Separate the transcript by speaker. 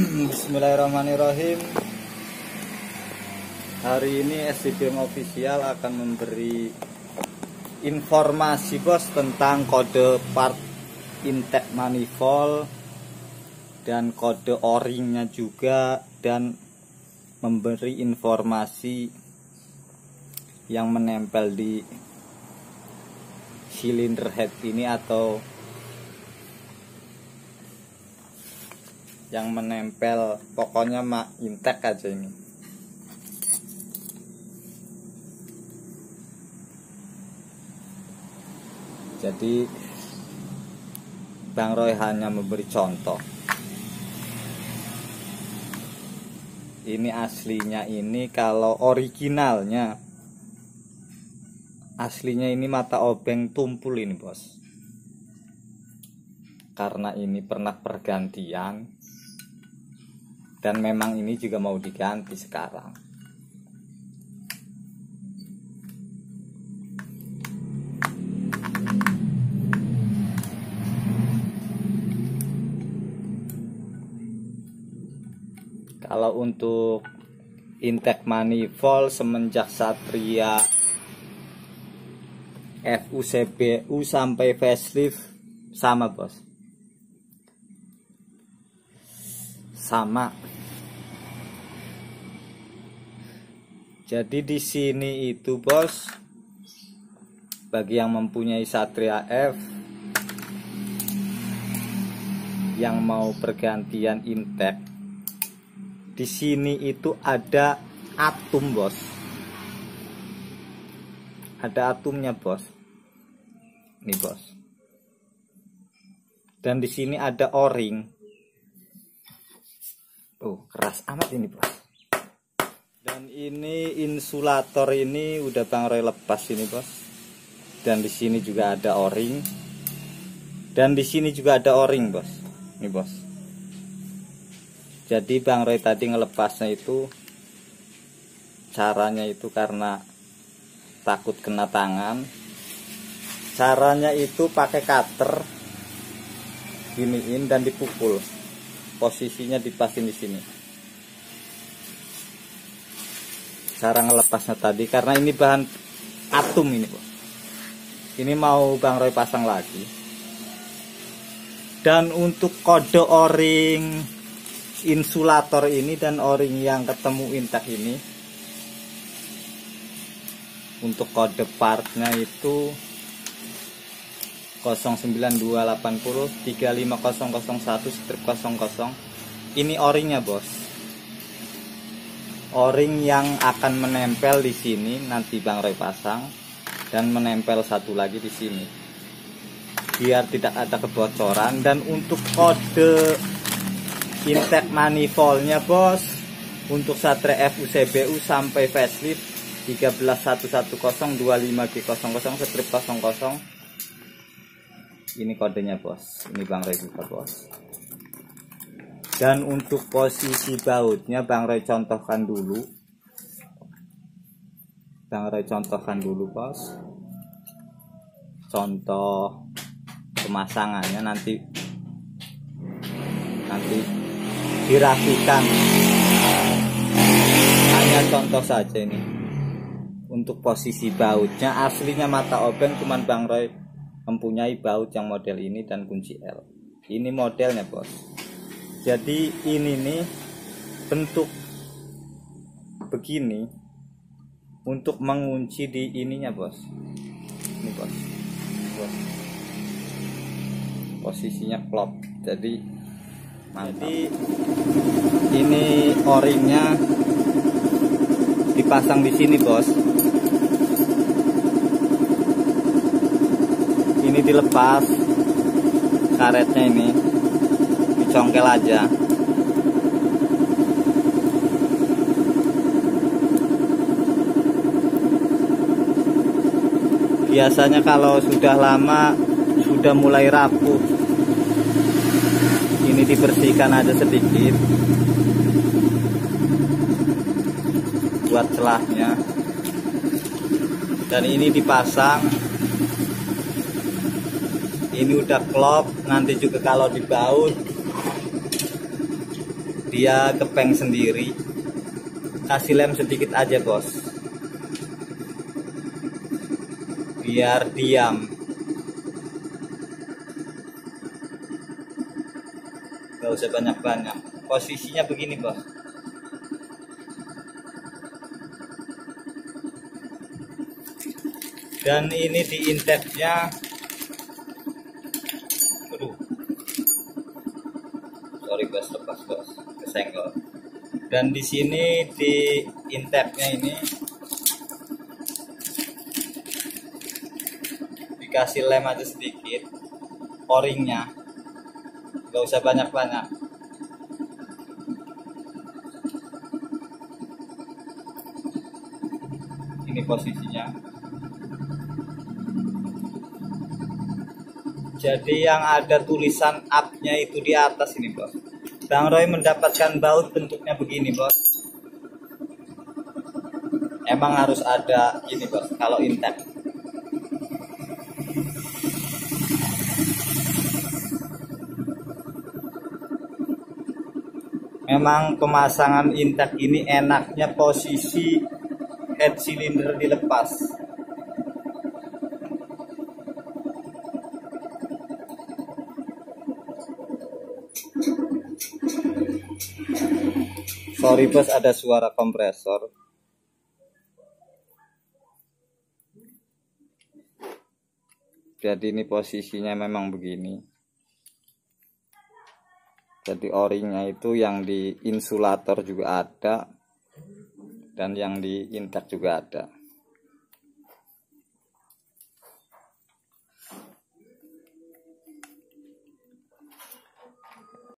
Speaker 1: Bismillahirrahmanirrahim. Hari ini SCBM Official akan memberi informasi bos tentang kode part intake manifold dan kode o-ringnya juga, dan memberi informasi yang menempel di cylinder head ini atau yang menempel, pokoknya intake aja ini. Jadi Bang Roy hanya memberi contoh. Ini aslinya, ini kalau originalnya aslinya ini mata obeng tumpul ini bos, karena ini pernah pergantian dan memang ini juga mau diganti sekarang. Kalau untuk intake manifold semenjak Satria FUCBU sampai facelift sama bos, sama. Jadi di sini itu bos, bagi yang mempunyai Satria F yang mau pergantian intake, di sini itu ada atum bos, ada atumnya bos, ini bos. Dan di sini ada o-ring. Keras amat ini bos. Dan ini insulator ini udah Bang Roy lepas ini bos. Dan di sini juga ada o-ring. Dan di sini juga ada o-ring bos. Ini bos. Jadi Bang Roy tadi ngelepasnya itu, caranya itu karena takut kena tangan. Caranya itu pakai cutter, giniin dan dipukul. Posisinya dipasin di sini. Cara ngelepasnya tadi, karena ini bahan atum ini bos. Ini mau Bang Roy pasang lagi. Dan untuk kode o-ring insulator ini dan o-ring yang ketemu intake ini, untuk kode partnya itu 09280 35001/00. Ini o-ringnya bos. O-ring yang akan menempel di sini nanti Bang Roy pasang, dan menempel satu lagi di sini biar tidak ada kebocoran. Dan untuk kode intake manifoldnya bos, untuk Satria FUCBU sampai facelift 1311025G00/00. Ini kodenya bos, ini Bang Roy buka bos. Dan untuk posisi bautnya Bang Roy contohkan dulu. Bang Roy contohkan dulu bos. Contoh pemasangannya nanti dirapikan. Hanya contoh saja ini. Untuk posisi bautnya aslinya mata obeng, cuman Bang Roy mempunyai baut yang model ini dan kunci L. Ini modelnya bos. Jadi ini nih bentuk begini untuk mengunci di ininya bos. Ini bos. Posisinya klop. Jadi mantap. Jadi ini o-ringnya dipasang di sini bos. Ini dilepas karetnya, ini dicongkel aja. Biasanya kalau sudah lama, sudah mulai rapuh, ini dibersihkan aja sedikit buat celahnya. Dan ini dipasang. Ini udah klop, nanti juga kalau dibaut dia kepeng sendiri. Kasih lem sedikit aja bos, biar diam, gak usah banyak-banyak. Posisinya begini bos. Dan ini di intapnya, aduh, sorry bos, lepas bos, kesenggol. Dan di sini di intapnya ini dikasih lem aja sedikit, o-ringnya, gak usah banyak-banyak. Ini posisinya. Jadi yang ada tulisan up-nya itu di atas ini bos. Bang Roy mendapatkan baut bentuknya begini bos. Emang harus ada ini bos kalau intap. Memang pemasangan intap ini enaknya posisi head cylinder dilepas. Sorry bos, ada suara kompresor. Jadi ini posisinya memang begini. Jadi o-ringnya itu yang di insulator juga ada, dan yang di intap juga ada.